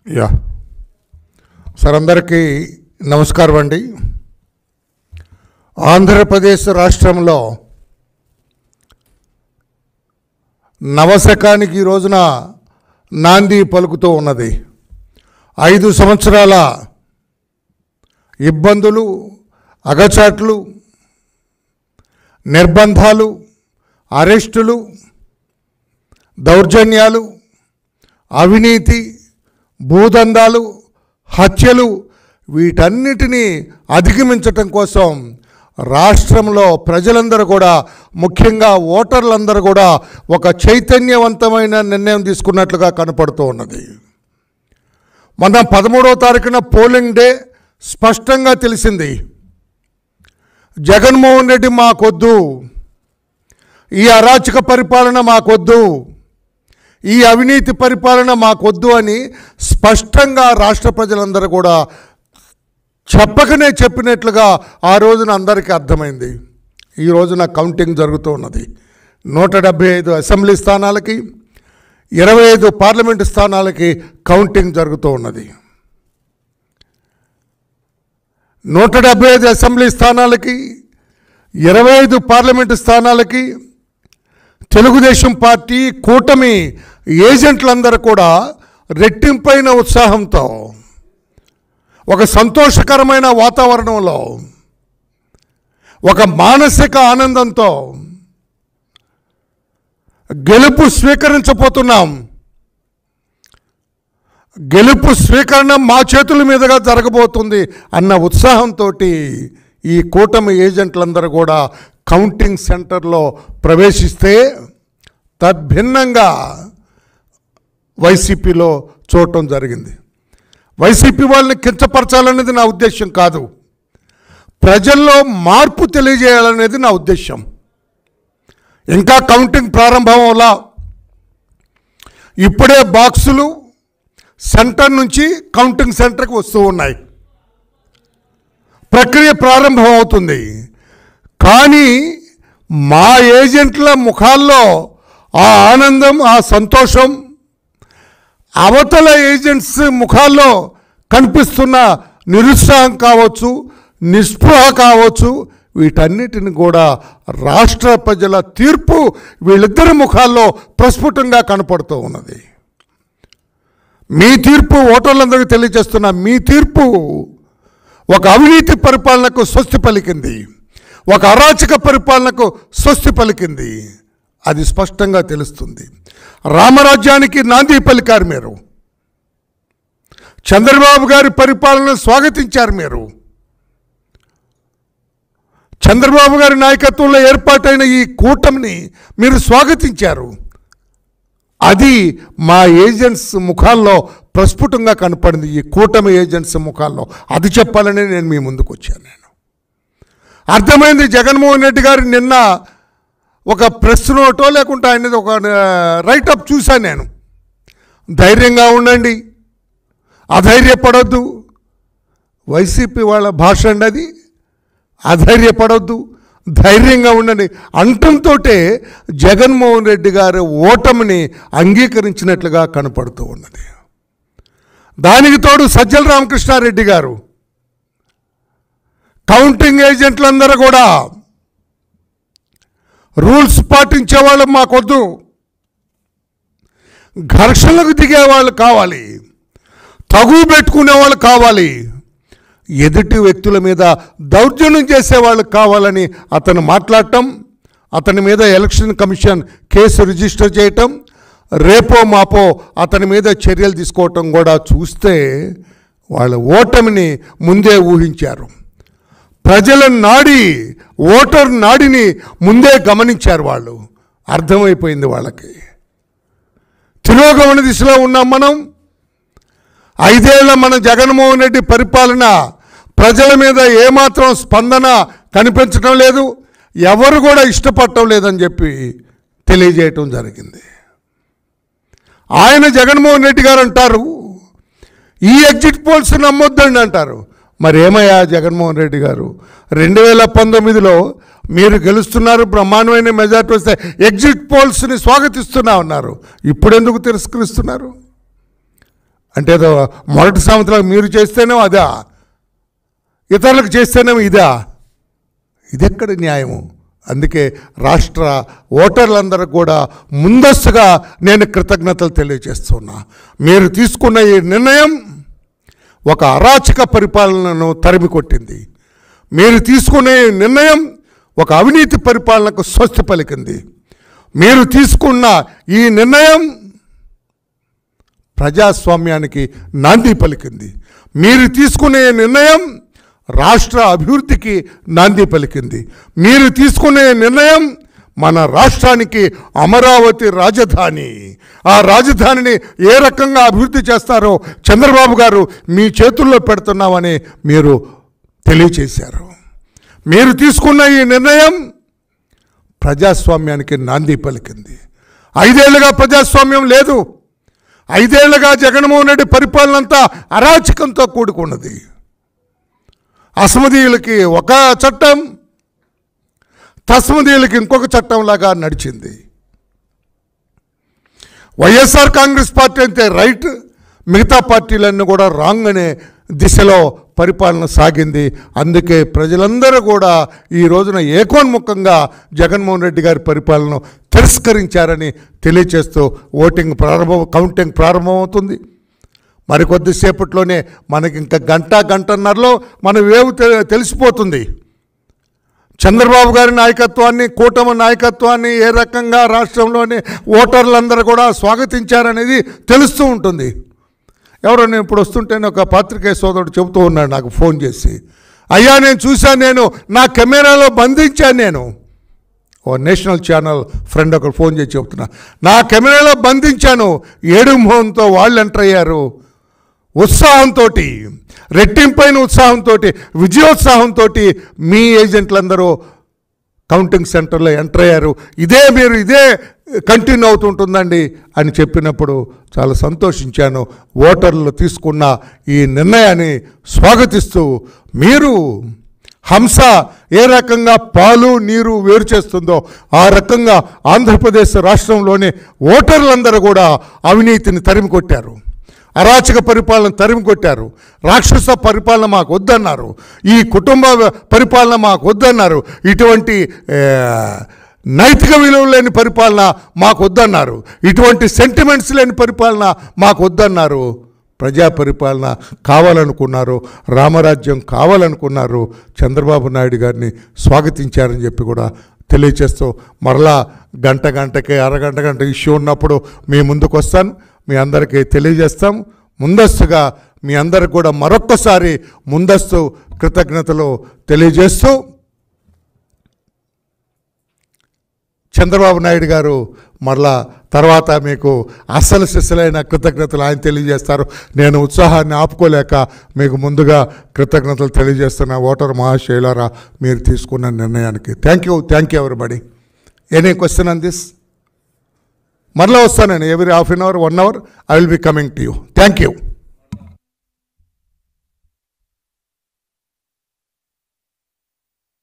Yeah sir, అందరికీ నమస్కారం అండి. ఆంధ్రప్రదేశ్ రాష్ట్రంలో నవశకానికి ఈ రోజున నాంది పలుకుతూ ఉన్నది. 5 సంవత్సరాల ఇబ్బందులు, అగచాట్లు, నిర్బంధాలు, అరెస్టులు, దౌర్జన్యాలు, అవినీతి, భూదందాలు, హత్యలు, వీటన్నిటినీ అధిగమించటం కోసం రాష్ట్రంలో ప్రజలందరూ కూడా, ముఖ్యంగా ఓటర్లందరూ కూడా ఒక చైతన్యవంతమైన నిర్ణయం తీసుకున్నట్లుగా కనపడుతూ ఉన్నది. మొన్న 13వ తారీఖున పోలింగ్ డే స్పష్టంగా తెలిసింది. జగన్మోహన్ రెడ్డి మాకొద్దు, ఈ అరాచక పరిపాలన మాకొద్దు, ఈ అవినీతి పరిపాలన మాకొద్దు అని స్పష్టంగా రాష్ట్ర ప్రజలందరూ కూడా చెప్పకనే చెప్పినట్లుగా ఆ రోజున అందరికీ అర్థమైంది. ఈ రోజున కౌంటింగ్ జరుగుతూ ఉన్నది. 175 అసెంబ్లీ స్థానాలకి, 25 పార్లమెంటు స్థానాలకి కౌంటింగ్ జరుగుతూ ఉన్నది. 175 అసెంబ్లీ స్థానాలకి, 25 పార్లమెంటు స్థానాలకి తెలుగుదేశం పార్టీ కూటమి ఏజెంట్లందరూ కూడా రెట్టింపైన ఉత్సాహంతో, ఒక సంతోషకరమైన వాతావరణంలో, ఒక మానసిక ఆనందంతో గెలుపు స్వీకరించబోతున్నాం, గెలుపు స్వీకరణ మా చేతుల మీదుగా జరగబోతుంది అన్న ఉత్సాహంతో ఈ కూటమి ఏజెంట్లందరూ కూడా కౌంటింగ్ సెంటర్లో ప్రవేశిస్తే, తద్భిన్నంగా వైసీపీలో చూడటం జరిగింది. వైసీపీ వాళ్ళని కించపరచాలనేది నా ఉద్దేశం కాదు, ప్రజల్లో మార్పు తెలియజేయాలనేది నా ఉద్దేశం. ఇంకా కౌంటింగ్ ప్రారంభం వల్ల ఇప్పుడే బాక్సులు సెంటర్ నుంచి కౌంటింగ్ సెంటర్కి వస్తూ ఉన్నాయి. ప్రక్రియ ప్రారంభం అవుతుంది. కానీ మా ఏజెంట్ల ముఖాల్లో ఆ ఆనందం, ఆ సంతోషం, అవతల ఏజెంట్స్ ముఖాల్లో కనిపిస్తున్న నిరుత్సాహం కావచ్చు, నిస్పృహ కావచ్చు, వీటన్నిటిని కూడా రాష్ట్ర ప్రజల తీర్పు వీళ్ళిద్దరి ముఖాల్లో ప్రస్ఫుటంగా కనపడుతూ ఉన్నది. మీ తీర్పు ఓటర్లందరికీ తెలియజేస్తున్న మీ తీర్పు ఒక అవినీతి పరిపాలనకు స్వస్తి పలికింది, ఒక అరాచక పరిపాలనకు స్వస్తి పలికింది. అది స్పష్టంగా తెలుస్తుంది. రామరాజ్యానికి నాంది పలికారు మీరు, చంద్రబాబు గారి పరిపాలనను స్వాగతించారు మీరు, చంద్రబాబు గారి నాయకత్వంలో ఏర్పాటైన ఈ కూటమిని మీరు స్వాగతించారు. అది మా ఏజెంట్స్ ముఖాల్లో ప్రస్ఫుటంగా కనపడింది, ఈ కూటమి ఏజెంట్స్ ముఖాల్లో. అది చెప్పాలని నేను మీ ముందుకు వచ్చాను. నేను అర్థమైంది. జగన్మోహన్ రెడ్డి గారు నిన్న ఒక ప్రెస్ నోటో లేకుంటే ఆయనది ఒక రైటప్ చూశాను నేను. ధైర్యంగా ఉండండి, అధైర్యపడొద్దు, వైసీపీ వాళ్ళ భాష అండి అది, అధైర్యపడొద్దు, ధైర్యంగా ఉండండి అంటంతో జగన్మోహన్ రెడ్డి గారు ఓటమిని అంగీకరించినట్లుగా కనపడుతూ ఉన్నది. దానికి తోడు సజ్జల రామకృష్ణారెడ్డి గారు, కౌంటింగ్ ఏజెంట్లందరూ కూడా రూల్స్ పాటించేవాళ్ళు మాకొద్దు, ఘర్షణలకు దిగేవాళ్ళు కావాలి, తగువ పెట్టుకునే వాళ్ళు కావాలి, ఎదుటి వ్యక్తుల మీద దౌర్జన్యం చేసేవాళ్ళు కావాలని అతను మాట్లాడటం, అతని మీద ఎలక్షన్ కమిషన్ కేసు రిజిస్టర్ చేయటం, రేపో మాపో అతని మీద చర్యలు తీసుకోవటం కూడా చూస్తే వాళ్ళ ఓటమిని ముందే ఊహించారు. ప్రజల నాడి, ఓటర్ నాడిని ముందే గమనించారు వాళ్ళు. అర్థమైపోయింది వాళ్ళకి. తిరోగమన దిశలో ఉన్నాం మనం. 5 ఏళ్ల మన జగన్మోహన్ రెడ్డి పరిపాలన ప్రజల మీద ఏమాత్రం స్పందన కనిపించడం లేదు, ఎవరు కూడా ఇష్టపడటం లేదని చెప్పి తెలియజేయటం జరిగింది. ఆయన జగన్మోహన్ రెడ్డి గారు అంటారు, ఈ ఎగ్జిట్ పోల్స్ నమ్మొద్దండి అంటారు. మరి ఏమయ్యా జగన్మోహన్ రెడ్డి గారు, 2019లో మీరు గెలుస్తున్నారు, బ్రహ్మాండమైన మెజార్టీ వస్తే ఎగ్జిట్ పోల్స్ని స్వాగతిస్తున్నా ఉన్నారు, ఇప్పుడెందుకు తిరస్కరిస్తున్నారు? అంటే ఏదో మొదటి సంవత్సరాలు మీరు చేస్తేనేమో అదా, ఇతరులకు చేస్తేనేమో ఇదా? ఇదెక్కడ న్యాయము? అందుకే రాష్ట్ర ఓటర్లందరూ కూడా ముందస్తుగా నేను కృతజ్ఞతలు తెలియజేస్తున్నా. మీరు తీసుకున్న ఈ నిర్ణయం ఒక అరాచక పరిపాలనను తరిమి కొట్టింది. మీరు తీసుకునే నిర్ణయం ఒక అవినీతి పరిపాలనకు స్వస్తి పలికింది. మీరు తీసుకున్న ఈ నిర్ణయం ప్రజాస్వామ్యానికి నాంది పలికింది. మీరు తీసుకునే నిర్ణయం రాష్ట్ర అభివృద్ధికి నాంది పలికింది. మీరు తీసుకునే నిర్ణయం మన రాష్ట్రానికి అమరావతి రాజధాని, ఆ రాజధానిని ఏ రకంగా అభివృద్ధి చేస్తారో చంద్రబాబు గారు మీ చేతుల్లో పెడుతున్నామని మీరు తెలియచేశారు. మీరు తీసుకున్న ఈ నిర్ణయం ప్రజాస్వామ్యానికి నాంది పలికింది. 5 ఏళ్లుగా ప్రజాస్వామ్యం లేదు. 5 ఏళ్లుగా జగన్మోహన్ రెడ్డి పరిపాలన అంతా అరాచకంతో కూడుకున్నది. అసమధీయులకి ఒక చట్టం, తస్మదీయులకి ఇంకొక చట్టంలాగా నడిచింది. వైఎస్ఆర్ కాంగ్రెస్ పార్టీ అయితే రైట్, మిగతా పార్టీలన్నీ కూడా రాంగ్ అనే దిశలో పరిపాలన సాగింది. అందుకే ప్రజలందరూ కూడా ఈ రోజున ఏకోన్ముఖంగా జగన్మోహన్ రెడ్డి గారి పరిపాలనను తిరస్కరించారని తెలియచేస్తూ కౌంటింగ్ ప్రారంభమవుతుంది. మరికొద్దిసేపట్లోనే మనకి ఇంకా గంటన్నరలో మన వేవ్ తెలిసిపోతుంది. చంద్రబాబు గారి నాయకత్వాన్ని, కూటమి నాయకత్వాన్ని ఏ రకంగా రాష్ట్రంలోని ఓటర్లందరూ కూడా స్వాగతించారనేది తెలుస్తూ ఉంటుంది. ఎవరో నేను ఇప్పుడు వస్తుంటేనే ఒక పాత్రికేయ సోదరుడు చెబుతూ ఉన్నాడు నాకు ఫోన్ చేసి, అయ్యా నేను చూశాను, నేను నా కెమెరాలో బంధించాను, నేను ఓ నేషనల్ ఛానల్ ఫ్రెండ్ ఒకరు ఫోన్ చేసి చెబుతున్నా, నా కెమెరాలో బంధించాను. ఏడు మొహంతో వాళ్ళు ఎంటర్ అయ్యారు. ఉత్సాహంతో, రెట్టింపైన ఉత్సాహంతో, విజయోత్సాహంతో మీ ఏజెంట్లందరూ కౌంటింగ్ సెంటర్లో ఎంటర్ అయ్యారు. ఇదే కంటిన్యూ అవుతుంటుందండి అని చెప్పినప్పుడు చాలా సంతోషించాను. ఓటర్లు తీసుకున్న ఈ నిర్ణయాన్ని స్వాగతిస్తూ, మీరు హంస ఏ రకంగా పాలు నీరు వేరు చేస్తుందో ఆ రకంగా ఆంధ్రప్రదేశ్ రాష్ట్రంలోని ఓటర్లందరూ కూడా అవినీతిని తరిమి కొట్టారు, అరాచక పరిపాలన తరిమి కొట్టారు, రాక్షస పరిపాలన మాకు వద్దన్నారు, ఈ కుటుంబ పరిపాలన మాకు వద్దన్నారు, ఇటువంటి నైతిక విలువలు లేని పరిపాలన మాకు వద్దన్నారు, ఇటువంటి సెంటిమెంట్స్ లేని పరిపాలన మాకు వద్దన్నారు. ప్రజా పరిపాలన కావాలనుకున్నారు, రామరాజ్యం కావాలనుకున్నారు. చంద్రబాబు నాయుడు గారిని స్వాగతించారని చెప్పి కూడా తెలియచేస్తూ, మరలా గంటకి అరగంట ఇష్యూ ఉన్నప్పుడు మీ ముందుకు వస్తాను, మీ అందరికీ తెలియజేస్తాం. ముందస్తుగా మీ అందరికి కూడా మరొక్కసారి ముందస్తు కృతజ్ఞతలు తెలియజేస్తూ, చంద్రబాబు నాయుడు గారు మరలా తర్వాత మీకు అసలు సిసలైన కృతజ్ఞతలు ఆయన తెలియజేస్తారు. నేను ఉత్సాహాన్ని ఆపుకోలేక మీకు ముందుగా కృతజ్ఞతలు తెలియజేస్తున్న ఓటర్ మహాశైలారా మీరు తీసుకున్న నిర్ణయానికి. Thank you everybody. Any question on this? మరలా వస్తానండి. Every half an hour 1 hour I will be coming to you. Thank you.